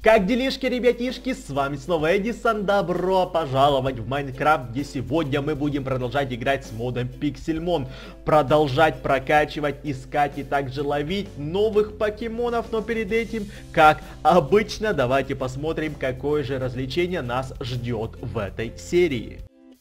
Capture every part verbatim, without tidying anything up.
Как делишки, ребятишки, с вами снова Эдисон, добро пожаловать в Майнкрафт, где сегодня мы будем продолжать играть с модом Pixelmon, продолжать прокачивать, искать и также ловить новых покемонов, но перед этим, как обычно, давайте посмотрим, какое же развлечение нас ждет в этой серии.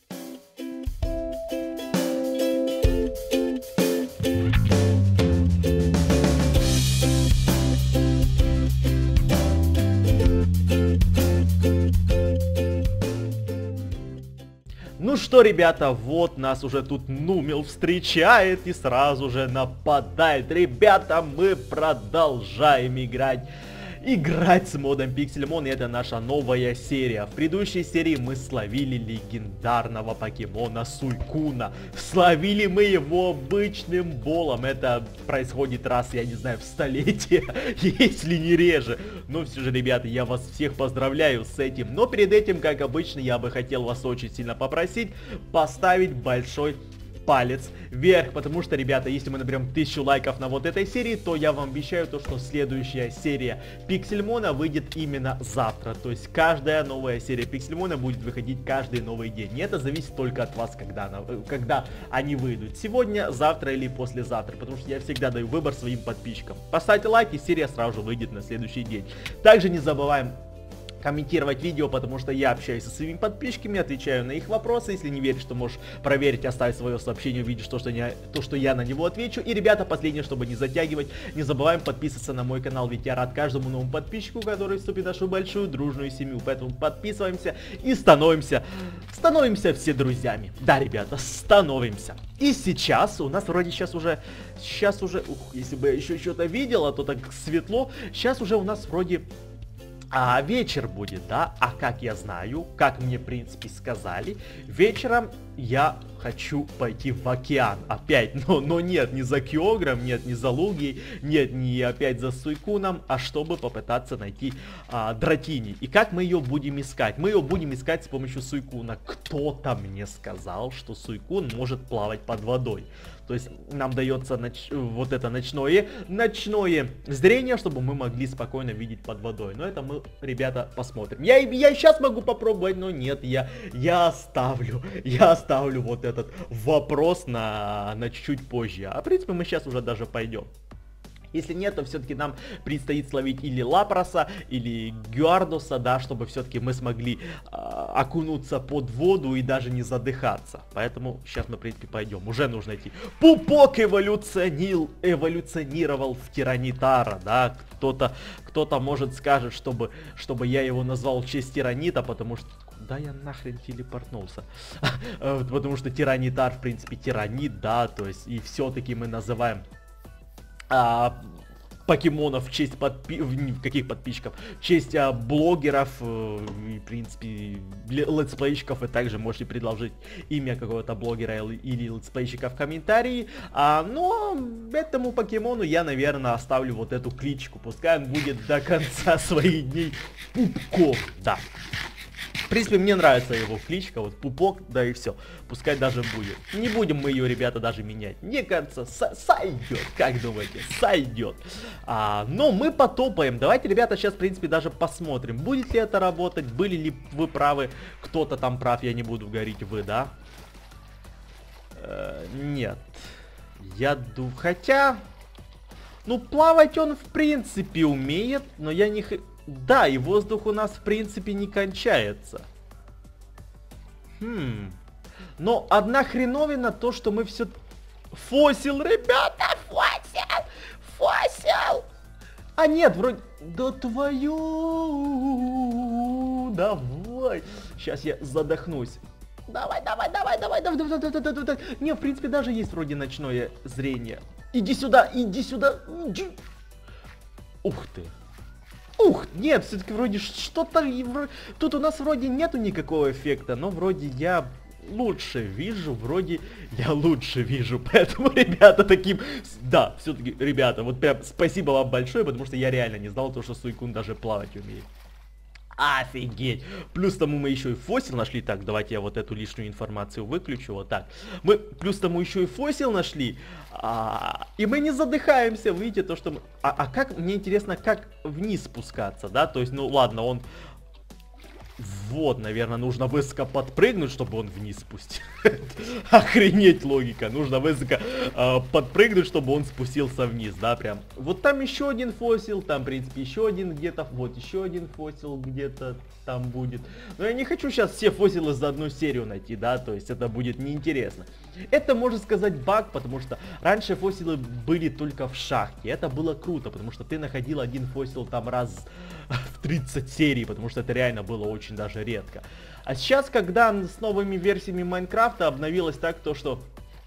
Ну что, ребята, вот нас уже тут Нумил встречает и сразу же нападает. Ребята, мы продолжаем играть. Играть с модом Pixelmon, и это наша новая серия. В предыдущей серии мы словили легендарного покемона Суйкуна. Словили мы его обычным болом. Это происходит раз, я не знаю, в столетие, если не реже. Но все же, ребята, я вас всех поздравляю с этим. Но перед этим, как обычно, я бы хотел вас очень сильно попросить поставить большой палец вверх, потому что, ребята, если мы наберем тысячу лайков на вот этой серии, то я вам обещаю то, что следующая серия Pixelmon выйдет именно завтра. То есть каждая новая серия Pixelmon будет выходить каждый новый день. И это зависит только от вас, когда, она, когда они выйдут. Сегодня, завтра или послезавтра, потому что я всегда даю выбор своим подписчикам. Поставьте лайк, и серия сразу же выйдет на следующий день. Также не забываем комментировать видео, потому что я общаюсь со своими подписчиками, отвечаю на их вопросы. Если не веришь, то можешь проверить, оставить свое сообщение, увидишь то, что, не, то, что я на него отвечу. И, ребята, последнее, чтобы не затягивать, не забываем подписываться на мой канал, ведь я рад каждому новому подписчику, который вступит в нашу большую дружную семью. Поэтому подписываемся и становимся, становимся все друзьями. Да, ребята, становимся. И сейчас, у нас вроде сейчас уже, сейчас уже, ух, если бы я еще что-то видел, а то так светло, сейчас уже у нас вроде... А вечер будет, да? А как я знаю, как мне, в принципе, сказали, вечером я хочу пойти в океан. Опять, но, но нет, не за Киогром, нет, не за Лугией, нет, не опять за Суйкуном, а чтобы попытаться найти а, Дратини. И как мы ее будем искать? Мы ее будем искать с помощью Суйкуна. Кто-то мне сказал, что Суйкун может плавать под водой. То есть нам дается ноч... вот это ночное, ночное зрение, чтобы мы могли спокойно видеть под водой. Но это мы, ребята, посмотрим. Я, я сейчас могу попробовать, но нет, я, я оставлю, я оставлю вот этот вопрос на, на чуть-чуть позже. А в принципе мы сейчас уже даже пойдем. Если нет, то все-таки нам предстоит словить или Лапроса, или Гюардоса, да, чтобы все-таки мы смогли э, окунуться под воду и даже не задыхаться. Поэтому сейчас мы, в принципе, пойдем. Уже нужно идти. Пупок эволюционил, эволюционировал в Тиранитара, да. Кто-то кто-то может скажет, чтобы, чтобы я его назвал в честь Тиранита, потому что... Да, я нахрен телепортнулся. Потому что Тиранитар, в принципе, Тиранит, да, то есть и все-таки мы называем... А, покемонов в честь подпи... каких подписчиков? В честь а, блогеров э, и, в принципе, летсплейщиков. И также можете предложить имя какого-то блогера или летсплейщика в комментарии. А, но этому покемону я, наверное, оставлю вот эту кличку. Пускай он будет до конца своих дней Пупком. Да. В принципе, мне нравится его кличка, вот Пупок, да и все. Пускай даже будет. Не будем мы ее, ребята, даже менять. Мне кажется, сойдет. Как думаете? Сойдет. А, но мы потопаем. Давайте, ребята, сейчас, в принципе, даже посмотрим, будет ли это работать, были ли вы правы. Кто-то там прав, я не буду говорить вы, да? Э, нет. Я думаю... Хотя... Ну, плавать он, в принципе, умеет, но я не... Да, и воздух у нас, в принципе, не кончается. Хм. Но одна хреновина то, что мы все... Фосил, ребята, фосил! Фосил! А нет, вроде... Да твою... Давай. Сейчас я задохнусь. Давай, давай, давай, давай, давай, давай, давай, давай, давай. Не, в принципе, даже есть вроде ночное зрение. Иди сюда, иди сюда. Иди. Ух ты. Ух, нет, все-таки вроде что-то... Тут у нас вроде нету никакого эффекта, но вроде я лучше вижу, вроде я лучше вижу. Поэтому, ребята, таким... Да, все-таки, ребята, вот прям спасибо вам большое, потому что я реально не знал то, что Суйкун даже плавать умеет. Офигеть! Плюс тому мы еще и фосил нашли. Так, давайте я вот эту лишнюю информацию выключу. Вот так. Мы плюс тому еще и фосил нашли. А, и мы не задыхаемся. Видите, то, что мы... А, а как, мне интересно, как вниз спускаться, да? То есть, ну ладно, он... Вот, наверное, нужно высоко подпрыгнуть, чтобы он вниз спустился. Охренеть логика. Нужно высоко э, подпрыгнуть, чтобы он спустился вниз, да, прям. Вот там еще один фосил, там, в принципе, еще один где-то. Вот еще один фосил где-то там будет. Но я не хочу сейчас все фосилы за одну серию найти, да, то есть это будет неинтересно. Это, можно сказать, баг, потому что раньше фосилы были только в шахте. Это было круто, потому что ты находил один фосил там раз в тридцать серий, потому что это реально было очень даже редко. А сейчас, когда с новыми версиями Майнкрафта обновилось так, то что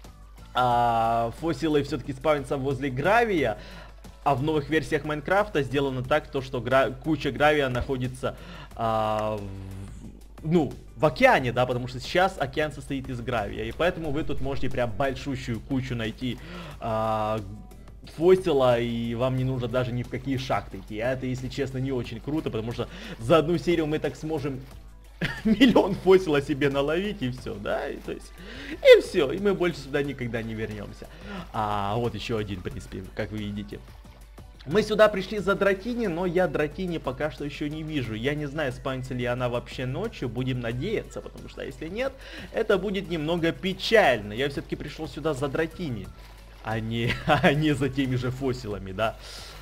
а, фосилы все-таки спавнятся возле гравия, а в новых версиях Майнкрафта сделано так, то что гра куча гравия находится а, в, ну, в океане, да, потому что сейчас океан состоит из гравия, и поэтому вы тут можете прям большущую кучу найти а, фосила, и вам не нужно даже ни в какие шахты идти. А это, если честно, не очень круто, потому что за одну серию мы так сможем миллион фосила себе наловить, и все, да, и, то есть, и все, и мы больше сюда никогда не вернемся. А вот еще один, в принципе, как вы видите. Мы сюда пришли за Дратини, но я Дратини пока что еще не вижу. Я не знаю, спавнится ли она вообще ночью, будем надеяться, потому что если нет, это будет немного печально. Я все-таки пришел сюда за Дратини, а не, а не за теми же фосилами, да.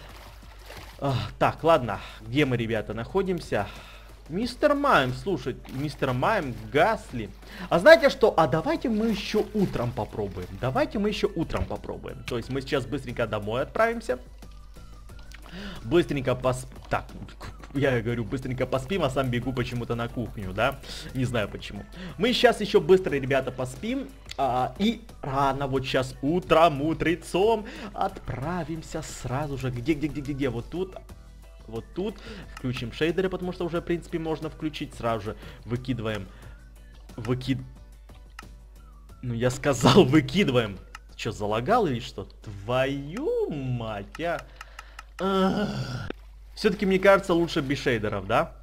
А, так, ладно, где мы, ребята, находимся? Мистер Майм, слушай, мистер Майм, Гасли. А знаете что? А давайте мы еще утром попробуем. Давайте мы еще утром попробуем. То есть мы сейчас быстренько домой отправимся. Быстренько пос... Так, я говорю, быстренько поспим, а сам бегу почему-то на кухню, да? Не знаю почему. Мы сейчас еще быстро, ребята, поспим. А, и рано, вот сейчас утром, утрецом отправимся сразу же. Где, где, где, где, где? Вот тут. Вот тут. Включим шейдеры, потому что уже, в принципе, можно включить. Сразу же выкидываем. Выкид... Ну, я сказал, выкидываем. Что, залагал или что? Твою мать, а... Все-таки, мне кажется, лучше без шейдеров, да?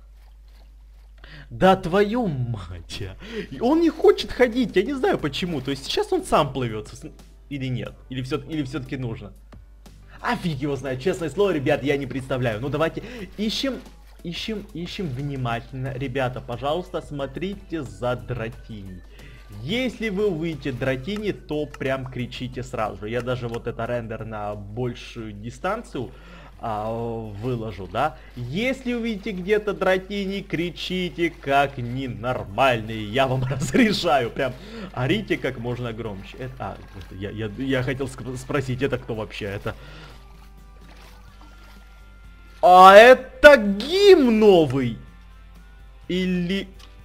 Да твою мать. Он не хочет ходить, я не знаю почему. То есть сейчас он сам плывет. Или нет? Или все, или все-таки нужно? А фиг его знает, честное слово, ребят, я не представляю. Ну давайте ищем, ищем, ищем внимательно. Ребята, пожалуйста, смотрите за Дратини. Если вы увидите Дратини, то прям кричите сразу же. Я даже вот это рендер на большую дистанцию а, выложу, да. Если увидите где-то Дратини, кричите как ненормальные. Я вам разрешаю. Прям орите как можно громче. Это, а, это, я, я, я хотел спросить, это кто вообще? Это... А это гимн новый? Или...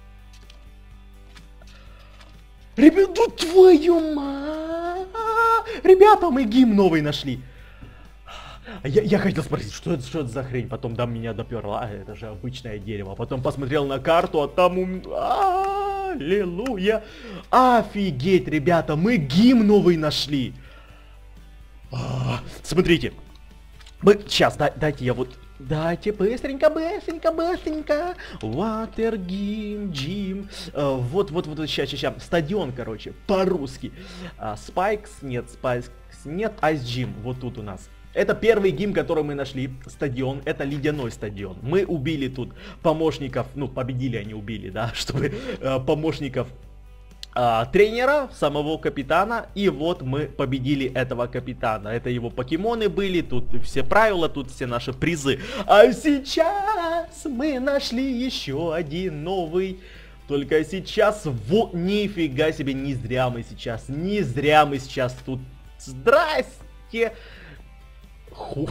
Ребята, твою мать! Ребята, мы гимн новый нашли. Я, я хотел спросить, что это, что это за хрень? Потом до меня доперло. А, это же обычное дерево. Потом посмотрел на карту, а там... Ум... Аллилуйя! Офигеть, ребята, мы гимн новый нашли. А, смотрите. Мы... Сейчас, да, дайте я вот... Дайте быстренько, быстренько, быстренько. Water Gym, Gym. Uh, вот, вот, вот, сейчас, сейчас, сейчас. Стадион, короче, по-русски. Uh, Spikes, нет, Spikes, нет, Ice Gym. Вот тут у нас. Это первый гим, который мы нашли. Стадион. Это ледяной стадион. Мы убили тут помощников. Ну, победили, они убили, да, чтобы uh, помощников а, тренера, самого капитана, и вот мы победили этого капитана. Это его покемоны были, тут все правила, тут все наши призы. А сейчас мы нашли еще один новый. Только сейчас, во, нифига себе, не зря мы сейчас, не зря мы сейчас тут. Здрасте. Ху...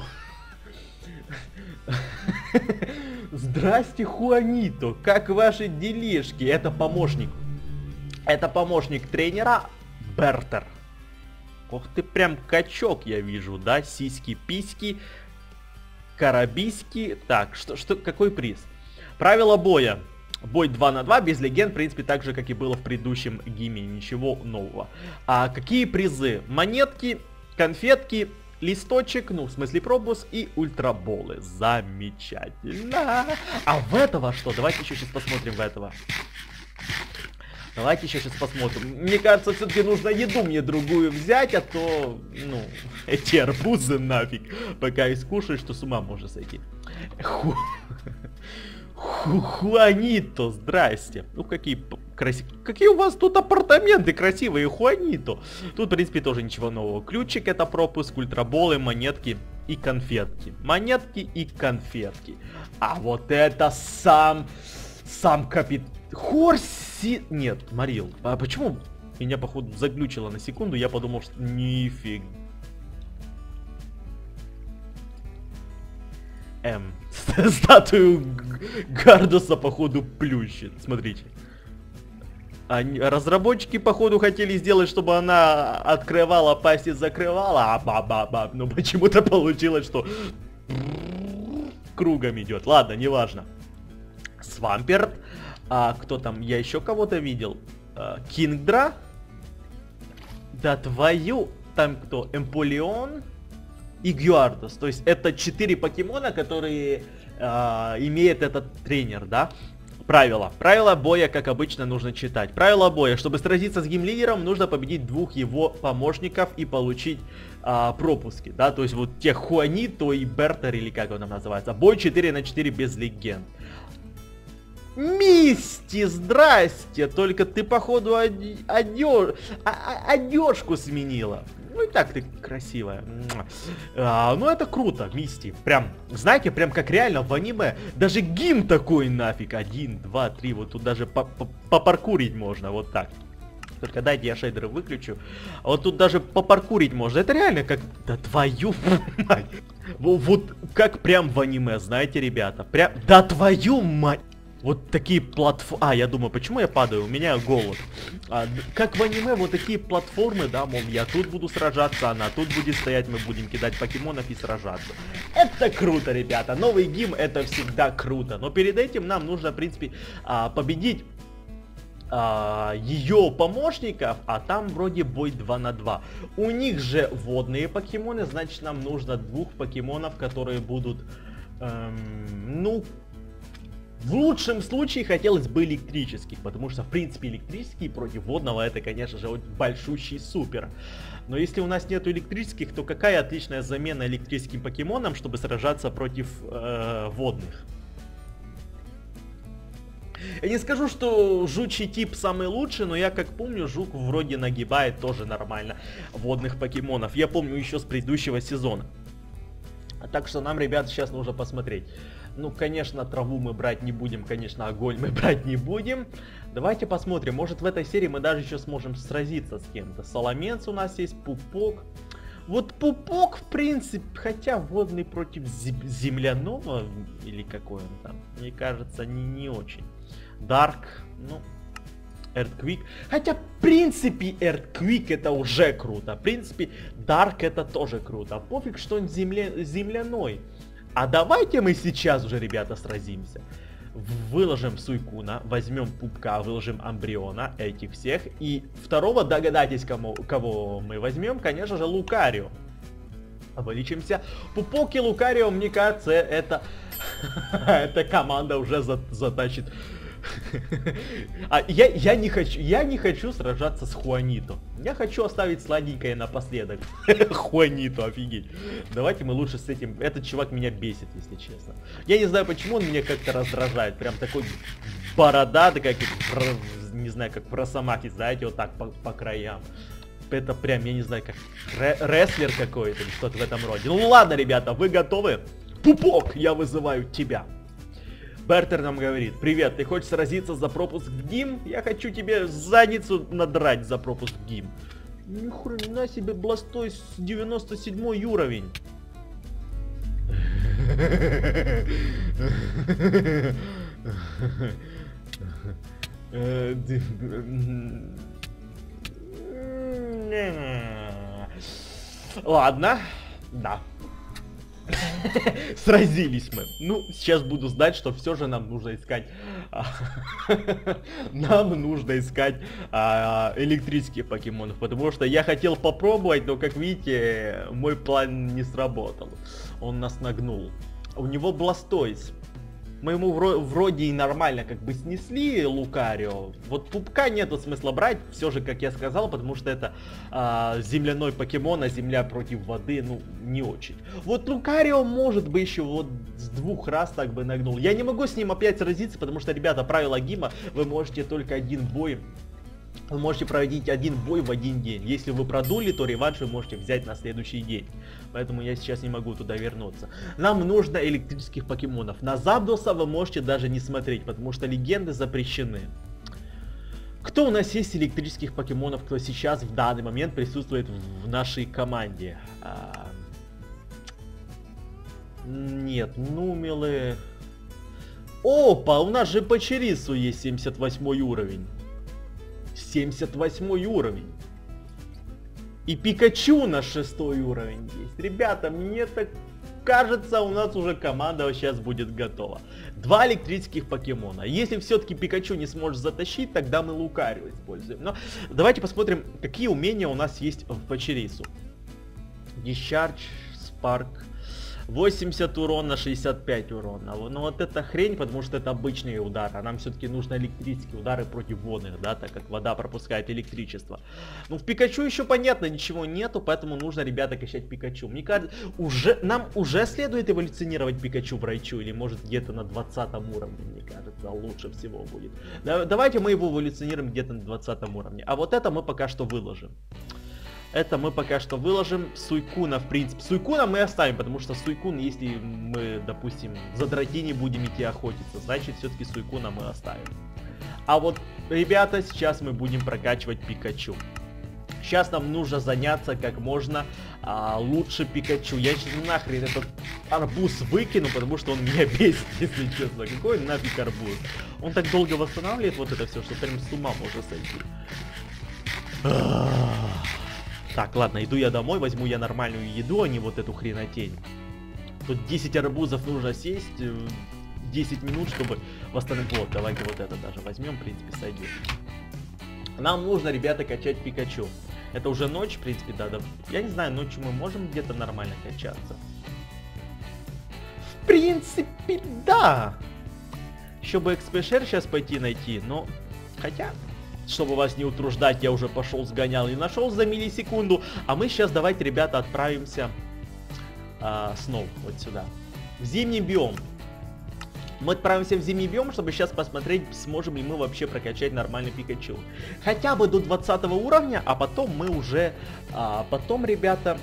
Здрасте, Хуанито, как ваши делишки? Это помощник. Это помощник тренера Бертер. Ох ты, прям качок я вижу, да? Сиськи-письки, карабиски. Так, что, что, какой приз? Правила боя. Бой два на два, без легенд, в принципе, так же, как и было в предыдущем гиме. Ничего нового. А какие призы? Монетки, конфетки листочек, ну, в смысле пропуск и ультраболы. Замечательно. А в этого что? Давайте еще сейчас посмотрим в этого. Давайте еще сейчас посмотрим. Мне кажется, все-таки нужно еду мне другую взять, а то, ну, эти арбузы нафиг. Пока искушаю, что с ума можно сойти. Ху... Ху Хуанито, здрасте. Ну, какие красивые. Какие у вас тут апартаменты красивые, Хуанито. Тут, в принципе, тоже ничего нового. Ключик — это пропуск, ультраболы, монетки и конфетки. Монетки и конфетки. А вот это сам... Сам капитан... Хорси... Нет, Марил. А почему меня, походу, заглючило на секунду? Я подумал, что... Нифиг. Эм... Статую Гардуса, походу, плющит. Смотрите. Они, разработчики, походу, хотели сделать, чтобы она открывала пасть и закрывала. А ба-ба-ба. Но почему-то получилось, что... Кругом идет. Ладно, неважно. Свамперт. А кто там? Я еще кого-то видел. А, Кингдра. Да твою. Там кто? Эмполеон и Гюардос. То есть это четыре покемона, которые а, имеет этот тренер, да? Правила. Правила боя, как обычно, нужно читать. Правила боя. Чтобы сразиться с геймлидером, нужно победить двух его помощников и получить а, пропуски, да? То есть вот тех Хуанито и Бертер, или как он там называется. Бой четыре на четыре без легенд. Мисти, здрасте! Только ты, походу, одежку сменила. Ну и так ты красивая. А, ну это круто, Мисти. Прям, знаете, прям как реально в аниме. Даже гимн такой нафиг. Один, два, три. Вот тут даже попаркурить можно. Вот так. Только дайте я шейдеры выключу. А вот тут даже попаркурить можно. Это реально как... Да твою мать. Вот как прям в аниме, знаете, ребята. Прям... Да твою мать. Вот такие платформы... А, я думаю, почему я падаю? У меня голод. А, как в аниме, вот такие платформы, да, мол, я тут буду сражаться, она тут будет стоять, мы будем кидать покемонов и сражаться. Это круто, ребята. Новый гим — это всегда круто. Но перед этим нам нужно, в принципе, а, победить а, ее помощников, а там вроде бой два на два. У них же водные покемоны, значит, нам нужно двух покемонов, которые будут, эм, ну... В лучшем случае хотелось бы электрических, потому что, в принципе, электрический против водного — это, конечно же, большущий супер. Но если у нас нету электрических, то какая отличная замена электрическим покемонам, чтобы сражаться против э, водных? Я не скажу, что жучий тип самый лучший, но я как помню, жук вроде нагибает тоже нормально водных покемонов. Я помню еще с предыдущего сезона. Так что нам, ребят, сейчас нужно посмотреть. Ну, конечно, траву мы брать не будем, конечно, огонь мы брать не будем. Давайте посмотрим, может в этой серии мы даже еще сможем сразиться с кем-то. Соломенц у нас есть, Пупок. Вот Пупок, в принципе, хотя водный против земляного, или какой он там, мне кажется, не, не очень. Дарк, ну... Earthquake. Хотя, в принципе, Earthquake это уже круто. В принципе, Dark это тоже круто. Пофиг, что он земля... земляной. А давайте мы сейчас уже, ребята, сразимся. Выложим Суйкуна, возьмем Пупка, выложим Амбриона, этих всех. И второго, догадайтесь, кому... кого мы возьмем, конечно же, Лукарио. Вылечимся. Пупок и Лукарио, мне кажется, это... эта команда уже затащит. А я, я не хочу, я не хочу сражаться с Хуанито. Я хочу оставить сладенькое напоследок. Хуанито, офигеть. Давайте мы лучше с этим. Этот чувак меня бесит, если честно. Я не знаю, почему он меня как-то раздражает. Прям такой бородатый, как не знаю, как в Росомахе, знаете, вот так по, по краям. Это прям, я не знаю, как рестлер какой-то или что-то в этом роде. Ну ладно, ребята, вы готовы? Пупок, я вызываю тебя. Бертер нам говорит: привет, ты хочешь сразиться за пропуск в гим? Я хочу тебе задницу надрать за пропуск в гим. Ни хрена себе, Бластой девяносто седьмой уровень. Ладно, да. Сразились мы. Ну, сейчас буду знать, что все же нам нужно искать. Нам нужно искать а, электрических покемонов. Потому что я хотел попробовать, но, как видите, мой план не сработал. Он нас нагнул. У него Бластойз. Мы ему вро вроде и нормально как бы снесли Лукарио. Вот пупка нету смысла брать, все же, как я сказал, потому что это а, земляной покемон, а земля против воды, ну, не очень. Вот Лукарио, может бы, еще вот с двух раз так бы нагнул. Я не могу с ним опять сразиться, потому что, ребята, правило Гима, вы можете только один бой... Вы можете проводить один бой в один день. Если вы продули, то реванш вы можете взять на следующий день. Поэтому я сейчас не могу туда вернуться. Нам нужно электрических покемонов. На Запдоса вы можете даже не смотреть, потому что легенды запрещены. Кто у нас есть электрических покемонов, кто сейчас в данный момент присутствует в нашей команде? А... Нет, Нумелы... Опа, у нас же по Черису есть семьдесят восьмой уровень. семьдесят восьмой уровень. И Пикачу на шестой уровень есть. Ребята, мне так кажется, у нас уже команда сейчас будет готова. Два электрических покемона. Если все-таки Пикачу не сможет затащить, тогда мы Лукарио используем. Но давайте посмотрим, какие умения у нас есть в Пачерису. Discharge, Spark. восемьдесят урона, шестьдесят пять урона. Ну вот это хрень, потому что это обычные удары. А нам все-таки нужны электрические удары против водных, да, так как вода пропускает электричество. Ну в Пикачу еще понятно, ничего нету, поэтому нужно, ребята, качать Пикачу. Мне кажется, уже, нам уже следует эволюционировать Пикачу в Райчу, или может где-то на двадцатом уровне, мне кажется, лучше всего будет. Да, давайте мы его эволюционируем где-то на двадцатом уровне. А вот это мы пока что выложим. Это мы пока что выложим. Суйкуна, в принципе. Суйкуна мы оставим, потому что Суйкун, если мы, допустим, за Дратини будем идти охотиться, значит, все-таки Суйкуна мы оставим. А вот, ребята, сейчас мы будем прокачивать Пикачу. Сейчас нам нужно заняться как можно а, лучше Пикачу. Я сейчас нахрен этот арбуз выкину, потому что он меня бесит, если честно. Какой нафиг арбуз? Он так долго восстанавливает вот это все, что прям с ума может сойти. Так, ладно, иду я домой, возьму я нормальную еду, а не вот эту хренотень. Тут десять арбузов нужно сесть, десять минут, чтобы восстановить. Вот, давайте вот это даже возьмем, в принципе, сойдет. Нам нужно, ребята, качать Пикачу. Это уже ночь, в принципе, да, да. Я не знаю, ночью мы можем где-то нормально качаться. В принципе, да. Еще бы экспешер сейчас пойти найти, но... Хотя... Чтобы вас не утруждать, я уже пошел сгонял и нашел за миллисекунду. А мы сейчас давайте, ребята, отправимся а, снова вот сюда. В зимний биом. Мы отправимся в зимний биом, чтобы сейчас посмотреть, сможем ли мы вообще прокачать нормальный Пикачу. Хотя бы до двадцатого уровня, а потом мы уже... А, потом, ребята...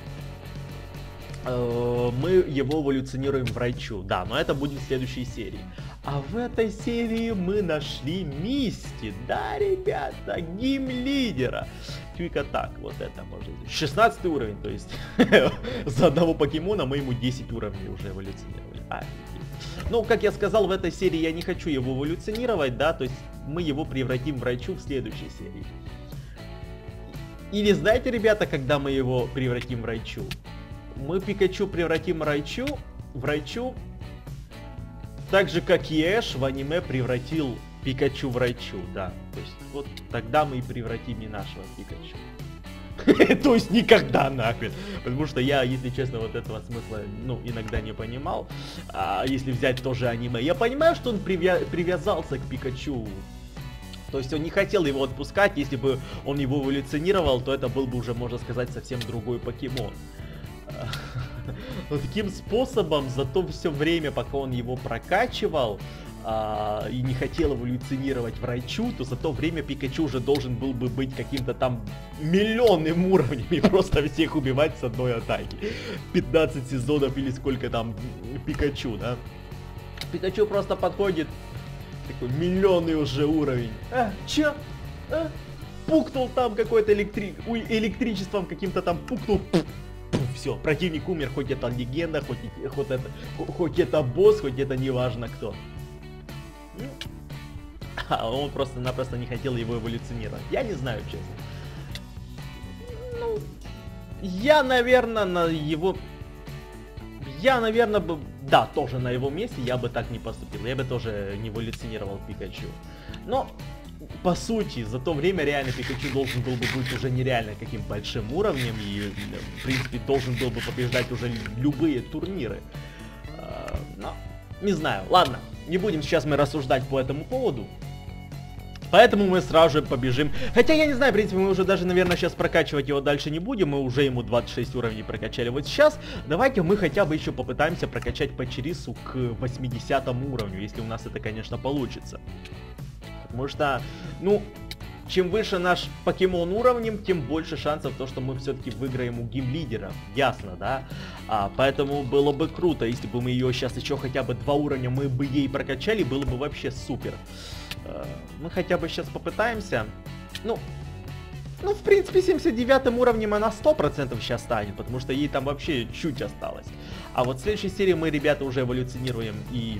Э, мы его эволюционируем в Райчу. Да, но это будет в следующей серии. А в этой серии мы нашли Мисти. Да, ребята, гейм-лидера. Квик атак, вот это можно. шестнадцатый уровень, то есть за одного покемона мы ему десять уровней уже эволюционировали. Офигеть. Ну, как я сказал, в этой серии я не хочу его эволюционировать, да, то есть мы его превратим в Райчу в следующей серии. Или знаете, ребята, когда мы его превратим в Райчу? Мы Пикачу превратим в Райчу, в Райчу. Так же, как и Эш в аниме превратил Пикачу в Райчу, да. То есть, вот тогда мы и превратим и нашего Пикачу. То есть, никогда нахрен. Потому что я, если честно, вот этого смысла, ну, иногда не понимал. А если взять тоже аниме, я понимаю, что он привя- привязался к Пикачу. То есть, он не хотел его отпускать. Если бы он его эволюционировал, то это был бы уже, можно сказать, совсем другой покемон. Но таким способом за то все время, пока он его прокачивал а, и не хотел эволюционировать в Райчу, то за то время Пикачу уже должен был бы быть каким-то там миллионным уровнем и просто всех убивать с одной атаки. пятнадцать сезонов или сколько там Пикачу, да? Пикачу просто подходит, такой миллионный уже уровень. А, чё? А? Пукнул там какой-то электри... Ой, электричеством каким-то там пукнул. Все, противник умер, хоть это легенда, хоть, хоть, это, хоть это босс, хоть это не важно кто. А он просто-напросто не хотел его эволюционировать. Я не знаю, честно. Ну, я, наверное, на его... я, наверное, бы, да, тоже на его месте я бы так не поступил. Я бы тоже не эволюционировал Пикачу. Но, по сути, за то время реально Пикачу должен был бы быть уже нереально каким большим уровнем. И, в принципе, должен был бы побеждать уже любые турниры. Но, не знаю, ладно, не будем сейчас мы рассуждать по этому поводу. Поэтому мы сразу же побежим. Хотя я не знаю, в принципе, мы уже даже, наверное, сейчас прокачивать его дальше не будем. Мы уже ему двадцать шесть уровней прокачали. Вот сейчас давайте мы хотя бы еще попытаемся прокачать Пачерису к восьмидесятому уровню. Если у нас это, конечно, получится. Потому что, ну, чем выше наш покемон уровнем, тем больше шансов то, что мы все-таки выиграем у гейм-лидера. Ясно, да? А, поэтому было бы круто, если бы мы ее сейчас еще хотя бы два уровня мы бы ей прокачали, было бы вообще супер. Мы хотя бы сейчас попытаемся. Ну, ну, в принципе, семьдесят девятым уровнем она сто процентов сейчас станет, потому что ей там вообще чуть осталось. А вот в следующей серии мы, ребята, уже эволюционируем и,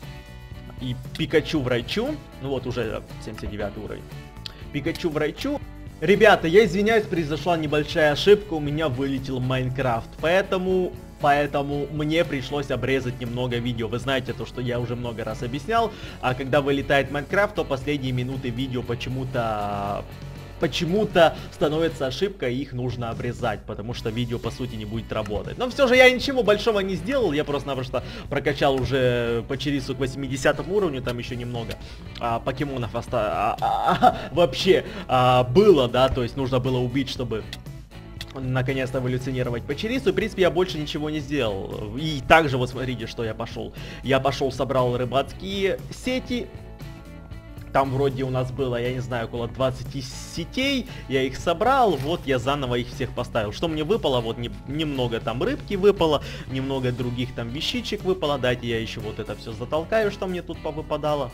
и Пикачу в Райчу. Ну вот уже семьдесят девятый уровень. Пикачу в Райчу. Ребята, я извиняюсь, произошла небольшая ошибка, у меня вылетел Майнкрафт, поэтому... Поэтому мне пришлось обрезать немного видео. Вы знаете то, что я уже много раз объяснял. А когда вылетает Майнкрафт, то последние минуты видео почему-то... Почему-то становится ошибка, и их нужно обрезать, потому что видео по сути не будет работать. Но все же я ничего большого не сделал, я просто-напросто прокачал уже Пачерису к восьмидесятому уровню, там еще немного а, покемонов оста... а, а, а, вообще а, было, да, то есть нужно было убить, чтобы... наконец-то эволюционировать Пачерису. И, в принципе, я больше ничего не сделал. И также, вот смотрите, что я пошел. Я пошел, собрал рыбацкие сети. Там вроде у нас было, я не знаю, около двадцати сетей. Я их собрал, вот я заново их всех поставил. Что мне выпало? Вот не, немного там рыбки выпало, немного других там вещичек выпало. Дайте я еще вот это все затолкаю, что мне тут повыпадало.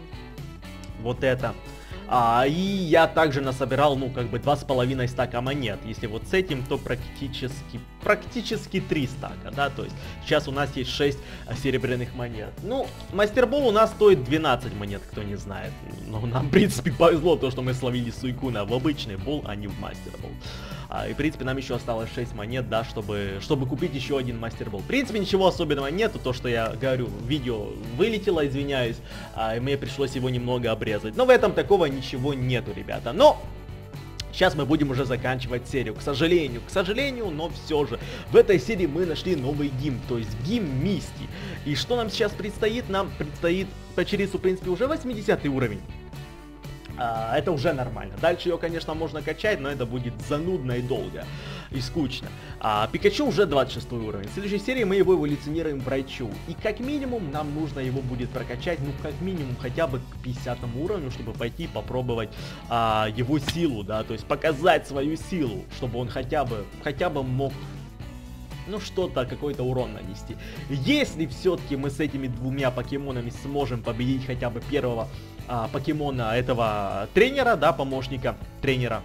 Вот это. А, и я также насобирал, ну, как бы, два с половиной стака монет. Если вот с этим, то практически, практически три стака, да, то есть сейчас у нас есть шесть серебряных монет. Ну, мастербол у нас стоит двенадцать монет, кто не знает. Но нам, в принципе, повезло то, что мы словили Суйкуна в обычный бол, а не в мастербол. А, и, в принципе, нам еще осталось шесть монет, да, чтобы, чтобы купить еще один мастербол. В принципе, ничего особенного нету, то, что я говорю, видео вылетело, извиняюсь, а, и мне пришлось его немного обрезать. Но в этом такого ничего нету, ребята. Но сейчас мы будем уже заканчивать серию. К сожалению, к сожалению, но все же. В этой серии мы нашли новый гимн, то есть гимн Мисти. И что нам сейчас предстоит? Нам предстоит Пачерису, в принципе, уже восьмидесятый уровень. А, это уже нормально. Дальше ее, конечно, можно качать, но это будет занудно и долго. И скучно. А Пикачу уже двадцать шестой уровень. В следующей серии мы его эволюционируем в Райчу. И как минимум нам нужно его будет прокачать, ну как минимум хотя бы к пятидесятому уровню, чтобы пойти попробовать а, его силу, да, то есть показать свою силу, чтобы он хотя бы, хотя бы мог, ну что-то, какой-то урон нанести. Если все-таки мы с этими двумя покемонами сможем победить хотя бы первого а, покемона этого тренера, да, помощника тренера,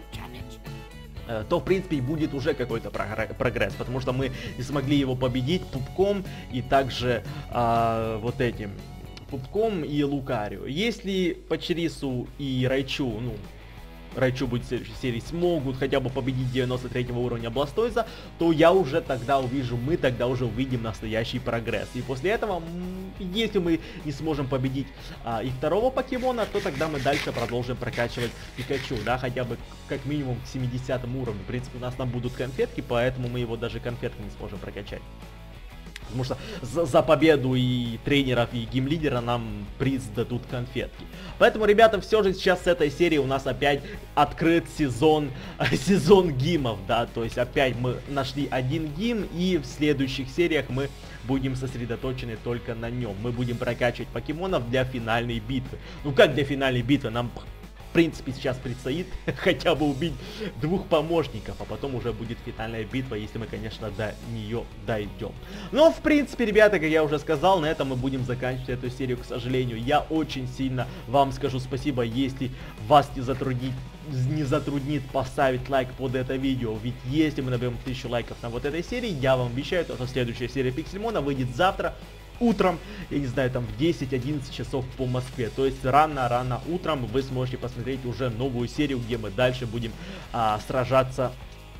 то, в принципе, и будет уже какой-то прогресс, потому что мы не смогли его победить Пупком и также а, вот этим Пупком и Лукарио. Если Пачерису и Райчу, ну, Райчу будет в следующей серии, смогут хотя бы победить девяносто третьего уровня Бластойза, то я уже тогда увижу, мы тогда уже увидим настоящий прогресс. И после этого, если мы не сможем победить а, и второго покемона, то тогда мы дальше продолжим прокачивать Пикачу, да, хотя бы как минимум к семидесятому уровню. В принципе, у нас там будут конфетки, поэтому мы его даже конфетками не сможем прокачать. Потому что за, за победу и тренеров, и геймлидера нам приз дадут конфетки. Поэтому, ребята, все же сейчас с этой серии у нас опять открыт сезон, сезон гимов, да. То есть опять мы нашли один гим, и в следующих сериях мы будем сосредоточены только на нем. Мы будем прокачивать покемонов для финальной битвы. Ну как для финальной битвы? Нам... В принципе, сейчас предстоит хотя бы убить двух помощников, а потом уже будет финальная битва, если мы, конечно, до нее дойдем. Но, в принципе, ребята, как я уже сказал, на этом мы будем заканчивать эту серию, к сожалению. Я очень сильно вам скажу спасибо, если вас не затруднит, не затруднит поставить лайк под это видео. Ведь если мы наберем тысячу лайков на вот этой серии, я вам обещаю, что следующая серия Пиксельмона выйдет завтра. Утром, я не знаю, там в десять-одиннадцать часов по Москве. То есть рано-рано утром вы сможете посмотреть уже новую серию, где мы дальше будем а, сражаться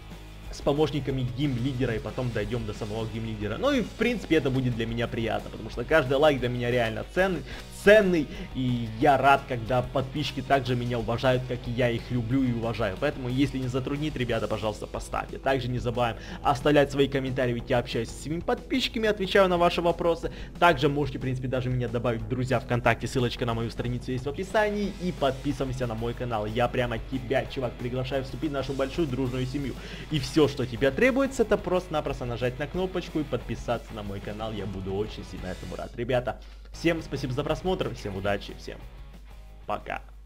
с помощниками гейм-лидера, и потом дойдем до самого гейм-лидера. Ну и в принципе это будет для меня приятно, потому что каждый лайк для меня реально ценный, ценный, и я рад, когда подписчики также меня уважают, как и я их люблю и уважаю. Поэтому, если не затруднит, ребята, пожалуйста, поставьте. Также не забываем оставлять свои комментарии, ведь я общаюсь с своими подписчиками, отвечаю на ваши вопросы. Также можете, в принципе, даже меня добавить в друзья ВКонтакте, ссылочка на мою страницу есть в описании, и подписываемся на мой канал. Я прямо тебя, чувак, приглашаю вступить в нашу большую дружную семью. И все, что тебе требуется, это просто-напросто нажать на кнопочку и подписаться на мой канал. Я буду очень сильно этому рад. Ребята, всем спасибо за просмотр, всем удачи, всем пока.